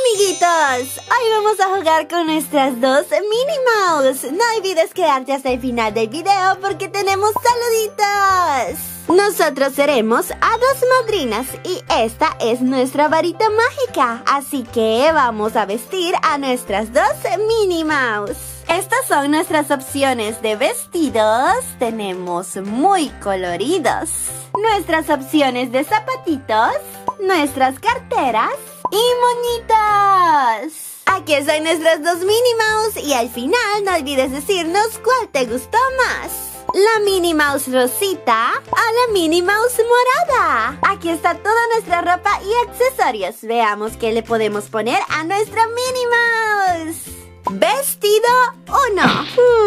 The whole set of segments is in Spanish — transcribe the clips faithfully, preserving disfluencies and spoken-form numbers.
amiguitos! Hoy vamos a jugar con nuestras dos Minnie Mouse. No olvides quedarte hasta el final del video porque tenemos saluditos. Nosotros seremos hadas madrinas y esta es nuestra varita mágica. Así que vamos a vestir a nuestras dos Minnie Mouse. Estas son nuestras opciones de vestidos. Tenemos muy coloridos. Nuestras opciones de zapatitos. Nuestras carteras. Y moñitos. Aquí están nuestras dos Minnie Mouse y al final no olvides decirnos cuál te gustó más. La Minnie Mouse rosita o la Minnie Mouse morada. Aquí está toda nuestra ropa y accesorios. Veamos qué le podemos poner a nuestra Minnie Mouse. Vestido uno.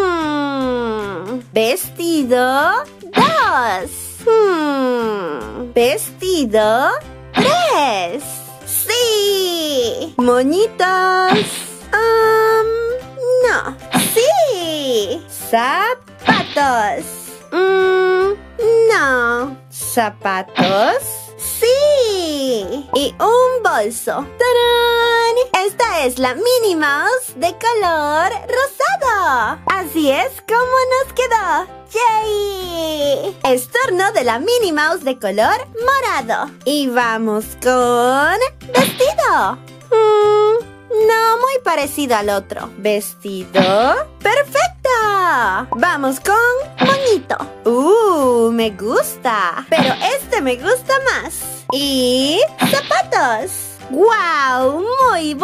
Hmm. Vestido dos. Hmm. Vestido tres. ¡Sí! ¡Moñitos! Um, no. ¡Sí! ¡Zapatos! Mm, no. ¿Zapatos? ¡Sí! Y un bolso. ¡Tarán! Esta es la Minnie Mouse de color rosado. Así es como nos quedó. ¡Yay! Es turno de la Minnie Mouse de color morado. Y vamos con vestido. Mm, no, muy parecido al otro. Vestido. ¡Perfecto! Vamos con moñito. ¡Uh! Me gusta. Pero este me gusta más. Y zapatos. ¡Wow! ¡Muy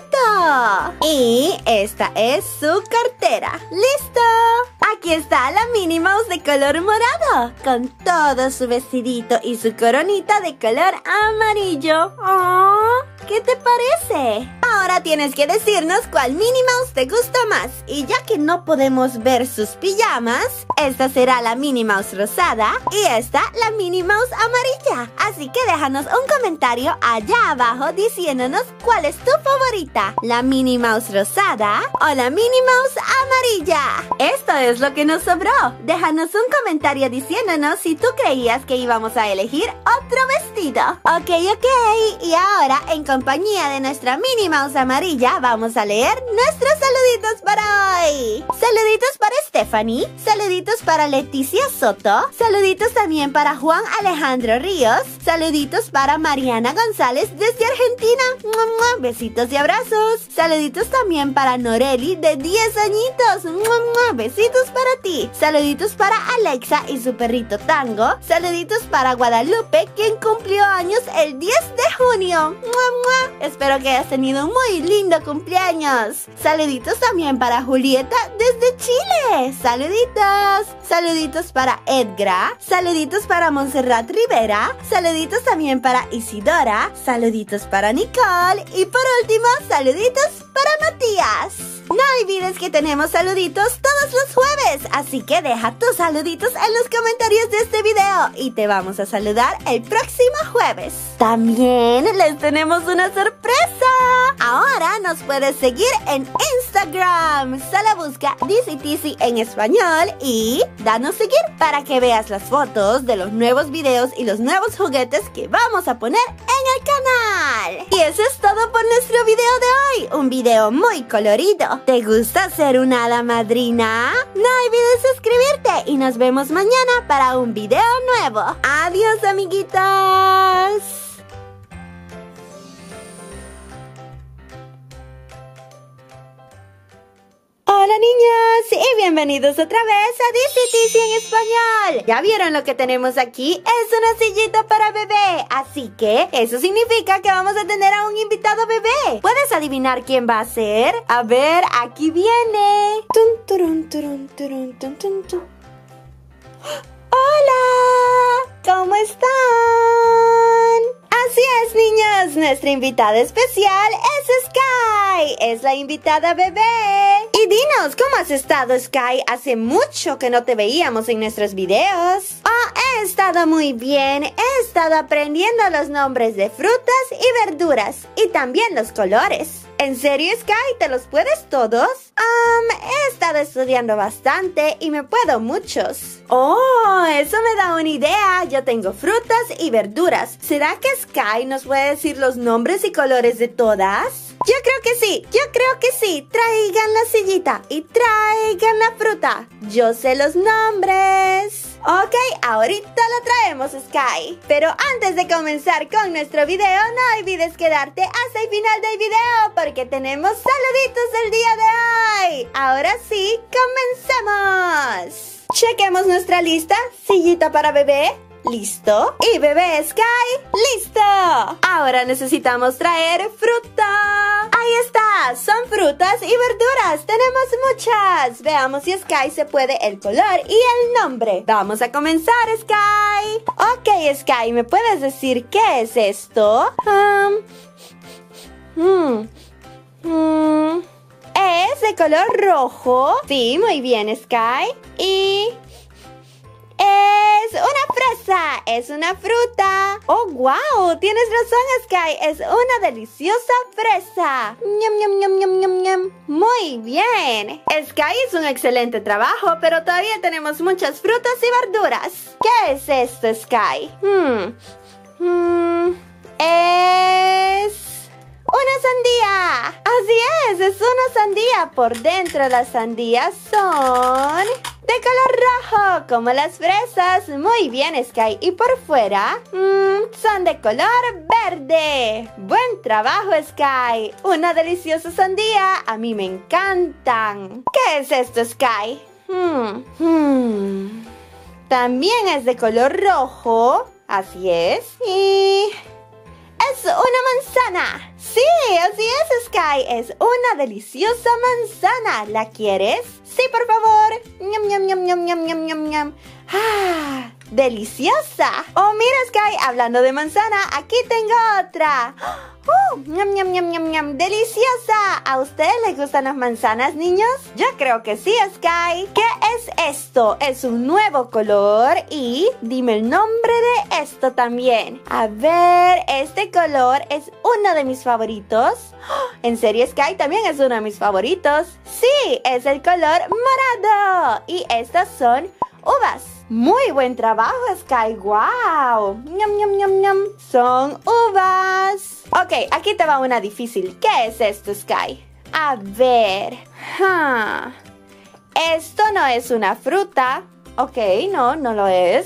bonito! Y esta es su cartera. ¡Listo! Aquí está la Minnie Mouse de color morado, con todo su vestidito y su coronita de color amarillo. ¡Oh! ¿Qué te parece? Ahora tienes que decirnos cuál Minnie Mouse te gusta más. Y ya que no podemos ver sus pijamas, esta será la Minnie Mouse rosada y esta la Minnie Mouse amarilla. Así que déjanos un comentario allá abajo diciéndonos cuál es tu favorita, la Minnie Mouse rosada o la Minnie Mouse amarilla. Esto es lo que nos sobró. Déjanos un comentario diciéndonos si tú creías que íbamos a elegir otro vestido. Ok, ok. Y ahora, en compañía de nuestra Minnie Mouse amarilla, vamos a leer nuestros saluditos para hoy. Saluditos para Stephanie. Saluditos para Leticia Soto. Saluditos también para Juan Alejandro Ríos. Saluditos para Mariana González desde Argentina. ¡Mua, mua! Besitos y abrazos. Saluditos también para Noreli de diez añitos. ¡Mua, mua! Besitos para ti. Saluditos para Alexa y su perrito Tango. Saluditos para Guadalupe, quien cumplió años el diez de junio. ¡Mua, mua! Espero que hayas tenido un muy lindo cumpleaños. Saluditos también para Julieta desde Chile. Saluditos. Saluditos para Edgra. Saluditos para Montserrat Rivera. Saluditos también para Isidora. Saluditos para Nicole. Y por último, saluditos para Matías. No olvides que tenemos saluditos todos los jueves, así que deja tus saluditos en los comentarios de este video y te vamos a saludar el próximo jueves. También les tenemos una sorpresa. Ahora nos puedes seguir en Instagram. Solo busca Dizzy Tizzy en español y danos seguir para que veas las fotos de los nuevos videos y los nuevos juguetes que vamos a poner en el canal. Y eso es todo por nuestro video de hoy. Un video muy colorido. ¿Te gusta ser una hada madrina? No olvides suscribirte y nos vemos mañana para un video nuevo. Adiós, amiguitos. Hola niños y bienvenidos otra vez a Dizzy Tizzy en español. ¿Ya vieron lo que tenemos aquí? Es una sillita para bebé, así que eso significa que vamos a tener a un invitado bebé. ¿Puedes adivinar quién va a ser? A ver, aquí viene. Tun, turun, turun, turun, tun, tun, tun. ¡Hola! ¿Cómo están? Así es, niños, nuestra invitada especial es Sky. Es la invitada bebé. Y dinos, ¿cómo has estado, Sky? Hace mucho que no te veíamos en nuestros videos. he estado muy bien. He estado aprendiendo los nombres de frutas y verduras y también los colores. ¿En serio, Sky? ¿Te los puedes todos? Um, he estado estudiando bastante y me puedo muchos. Oh, eso me da una idea. Yo tengo frutas y verduras. ¿Será que Sky nos puede decir los nombres y colores de todas? Yo creo que sí, yo creo que sí. Traigan la sillita y traigan la fruta. Yo sé los nombres. Ok, ahorita lo traemos, Sky. Pero antes de comenzar con nuestro video, no olvides quedarte hasta el final del video porque tenemos saluditos el día de hoy. Ahora sí, comencemos. Chequemos nuestra lista. Sillita para bebé. ¿Listo? Y bebé Sky, ¡listo! Ahora necesitamos traer fruta. Ahí está, son frutas y verduras. Tenemos muchas. Veamos si Sky se puede el color y el nombre. Vamos a comenzar, Sky. Ok, Sky, ¿me puedes decir qué es esto? Um, hmm, hmm, ¿Es de color rojo? Sí, muy bien, Sky. Y... es una fresa, es una fruta. Oh, wow, tienes razón, Sky, es una deliciosa fresa. Ñam, ñam, ñam, ñam, ñam, ñam. Muy bien. Sky hizo un excelente trabajo, pero todavía tenemos muchas frutas y verduras. ¿Qué es esto, Sky? Hmm. Hmm. Es... ¡una sandía! Así es, es una sandía. Por dentro las sandías son de color rojo, como las fresas. Muy bien, Sky. Y por fuera, mmm, son de color verde. Buen trabajo, Sky. Una deliciosa sandía. A mí me encantan. ¿Qué es esto, Sky? Hmm, hmm. También es de color rojo. Así es. Y... es una manzana. Sí, así es, Sky. Es una deliciosa manzana. ¿La quieres? Sí, por favor. Ñam, ñam, ñam, ñam, ñam, ñam, ñam, ñam. ¡Ah! ¡Deliciosa! Oh, mira, Sky, hablando de manzana, aquí tengo otra. ¡Uh! ¡Ñam, ñam, ñam, ñam, ñam! ¡Deliciosa! ¿A ustedes les gustan las manzanas, niños? Yo creo que sí, Sky. ¿Qué es esto? Es un nuevo color y dime el nombre de esto también. A ver, este color es uno de mis favoritos. ¿En serio, Sky? También es uno de mis favoritos. Sí, es el color morado. Y estas son uvas. Muy buen trabajo, Sky. ¡Wow! ¡Ñam, ñam, ñam, ñam! Son uvas. Ok, aquí te va una difícil. ¿Qué es esto, Sky? A ver. Huh. Esto no es una fruta. Ok, no, no lo es.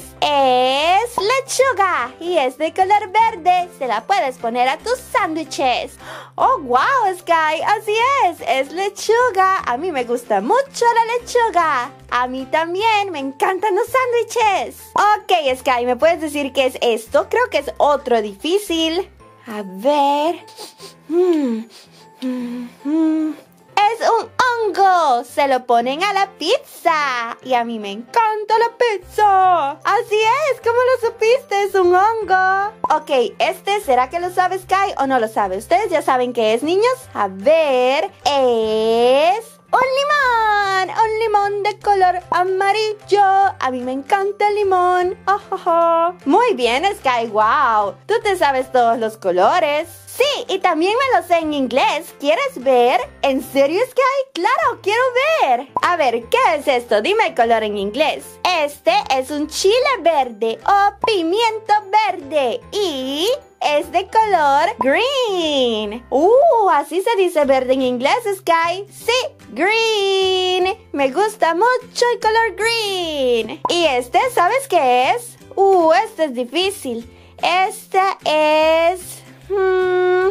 Es lechuga y es de color verde. Se la puedes poner a tus sándwiches. Oh, wow, Sky, así es. Es lechuga. A mí me gusta mucho la lechuga. A mí también me encantan los sándwiches. Ok, Sky, ¿me puedes decir qué es esto? Creo que es otro difícil. A ver. Hmm. Hmm. Hmm. Es un hongo. Se lo ponen a la pizza. Y a mí me encanta la pizza. Así es, ¿cómo lo supiste? Es un hongo. Ok, este, ¿será que lo sabe, Sky, o no lo sabe? ¿Ustedes ya saben qué es, niños? A ver, es... ¡un limón! Un limón de color amarillo. A mí me encanta el limón. Oh, oh, oh. Muy bien, Sky, wow. Tú te sabes todos los colores. Sí, y también me lo sé en inglés. ¿Quieres ver? ¿En serio, Sky? ¡Claro, quiero ver! A ver, ¿qué es esto? Dime el color en inglés. Este es un chile verde o pimiento verde. Y... es de color green. Uh, así se dice verde en inglés, Sky. Sí, green. Me gusta mucho el color green. Y este, ¿sabes qué es? Uh, este es difícil. Este es... Hmm,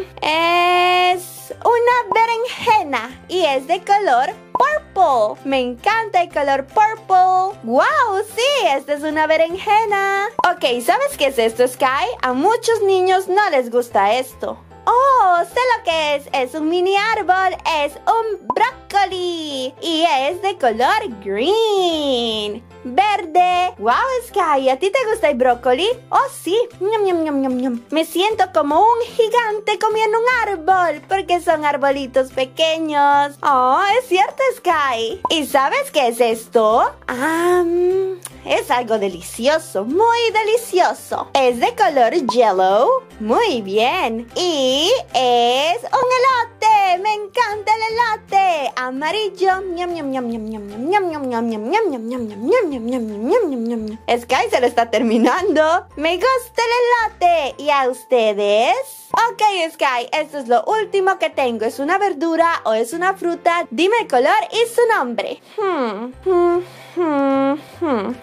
es una berenjena y es de color purple. Me encanta el color purple. ¡Wow! Sí, esta es una berenjena. Ok, ¿sabes qué es esto, Sky? A muchos niños no les gusta esto. ¡Oh! Sé lo que es. Es un mini árbol. Es un brócoli. Y es de color green. verde. Wow, Sky, ¿a ti te gusta el brócoli? Oh, sí. Ñam, ñam, ñam, ñam, ñam. Me siento como un gigante comiendo un árbol, porque son arbolitos pequeños. Oh, es cierto, Sky. ¿Y sabes qué es esto? Ah, es algo delicioso, muy delicioso. Es de color yellow. Muy bien. Y es un elote. Me encanta el elote. Amarillo. Ñam, ñam, ñam, ñam, ñam, ñam, ñam, ñam, ñam, ñam, ñam, ñam, ñam, ñam, ñam, ñam, ñam, ñam, ñam. Sky se lo está terminando. Me gusta el elote. ¿Y a ustedes? Ok, Sky, esto es lo último que tengo. ¿Es una verdura o es una fruta? Dime el color y su nombre. Hmm, hmm, hmm, hmm.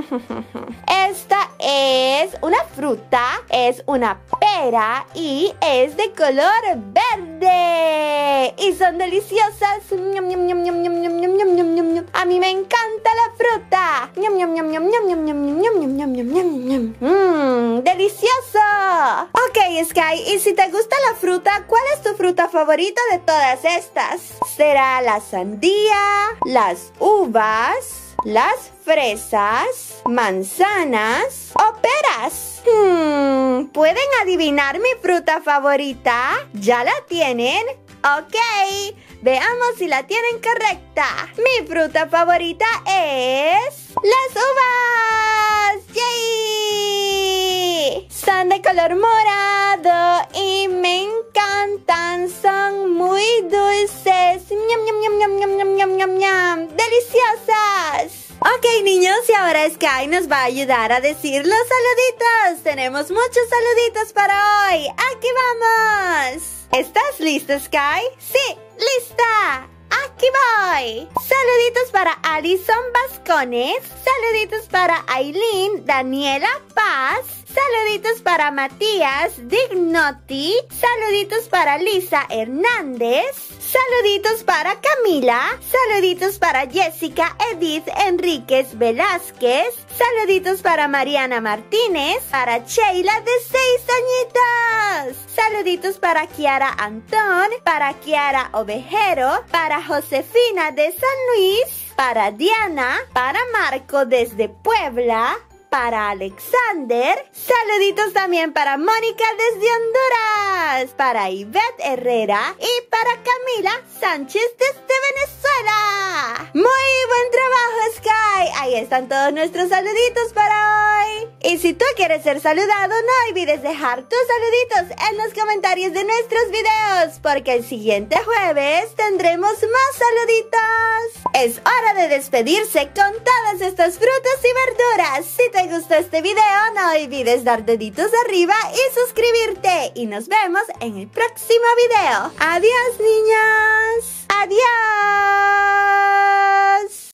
Esta es una fruta, es una pera y es de color verde. Y son deliciosas. Ñam, ñam, ñam, ñam, ñam, ñam, ñam, ñam, ñam, ñam. A mí me encanta la fruta. Ñam, ñam, ñam, ñam, ñam, ñam, ñam, ñam, ñam, ñam, ñam, ñam, ñam. Mmm, delicioso. Ok, Sky, y si te gusta la fruta, ¿cuál es tu fruta favorita de todas estas? ¿Será la sandía, las uvas, las fresas, manzanas o peras? Hmm, ¿pueden adivinar mi fruta favorita? ¿Ya la tienen? Ok, veamos si la tienen correcta. Mi fruta favorita es las uvas. ¡Yay! Son de color morado y me encantan. Son muy dulces. Ñam, ñam, ñam, ñam, ñam, ñam, ñam, ñam, ñam. ¡Deliciosas! Ok, niños, y ahora Sky nos va a ayudar a decir los saluditos. Tenemos muchos saluditos para hoy. ¡Aquí vamos! ¿Estás lista, Sky? ¡Sí! ¡Lista! ¡Aquí voy! Saluditos para Alison Vascones. Saluditos para Aileen Daniela Paz. Saluditos para Matías Dignotti. Saluditos para Lisa Hernández. Saluditos para Camila. Saluditos para Jessica Edith Enríquez Velázquez. Saluditos para Mariana Martínez. Para Sheila de seis añitos. Saluditos para Kiara Antón. Para Kiara Ovejero. Para Josefina de San Luis. Para Diana. Para Marco desde Puebla. Para Alexander. Saluditos también para Mónica desde Honduras. Para Ivette Herrera. Y para Camila Sánchez desde Venezuela. Muy buen trabajo, Sky. Ahí están todos nuestros saluditos para hoy. Y si tú quieres ser saludado, no olvides dejar tus saluditos en los comentarios de nuestros videos, porque el siguiente jueves tendremos más saluditos. Es hora de despedirse con todas estas frutas y verduras. Si te gustó este video, no olvides dar deditos arriba y suscribirte. Y nos vemos en el próximo video. Adiós, niños. Adiós.